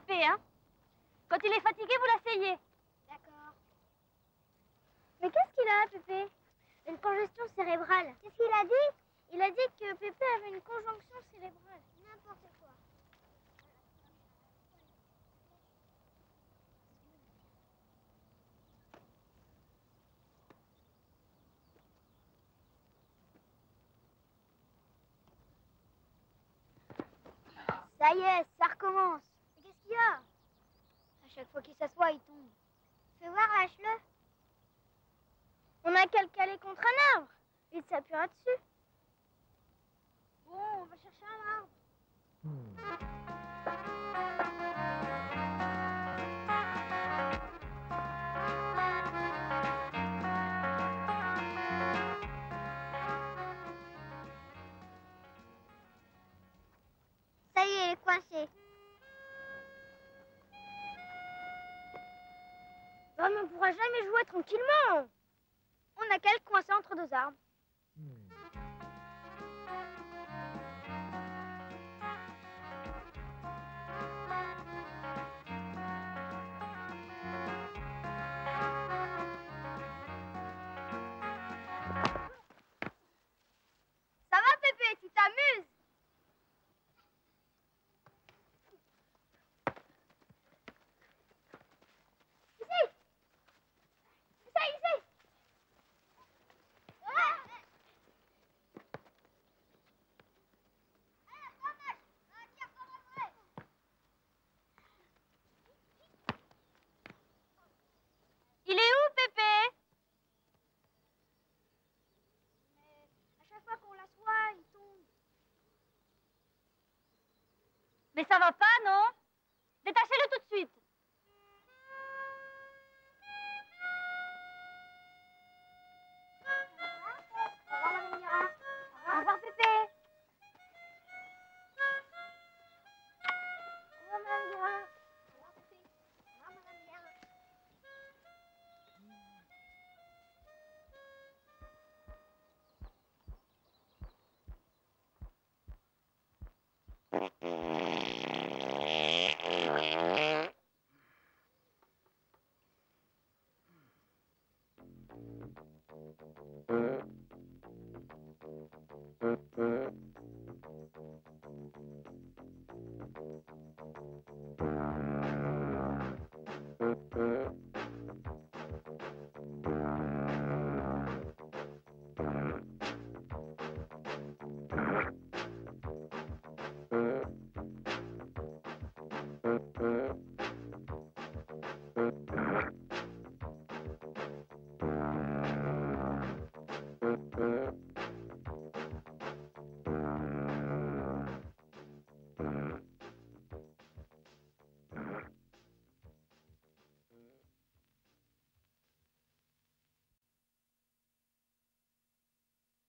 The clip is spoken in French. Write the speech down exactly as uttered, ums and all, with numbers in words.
Pépé, hein. Quand il est fatigué, vous l'asseyez. D'accord. Mais qu'est-ce qu'il a, Pépé? Une congestion cérébrale. Qu'est-ce qu'il a dit? Il a dit que Pépé avait une conjonction cérébrale. N'importe quoi. Ça y est, ça recommence. Mais qu'est-ce qu'il y a? À chaque fois qu'il s'assoit, il tombe. Fais voir, lâche-le. On a qu'à le caler contre un arbre. Il s'appuiera dessus. Bon, on va chercher un arbre. Ça y est, il est coincé. Non, mais on ne pourra jamais jouer tranquillement. On a qu'à le coincer entre deux arbres. Ça va, Pépé, tu t'amuses? Ici. Ici, ici. Il est où, Pépé? À chaque fois qu'on l'assoit, il tombe. Mais ça va pas, non? Détachez-le tout de suite. Au revoir, Pépé. Au revoir, Madame Guichard. Au revoir, Pépé. Au revoir, Madame Guichard. Thank you.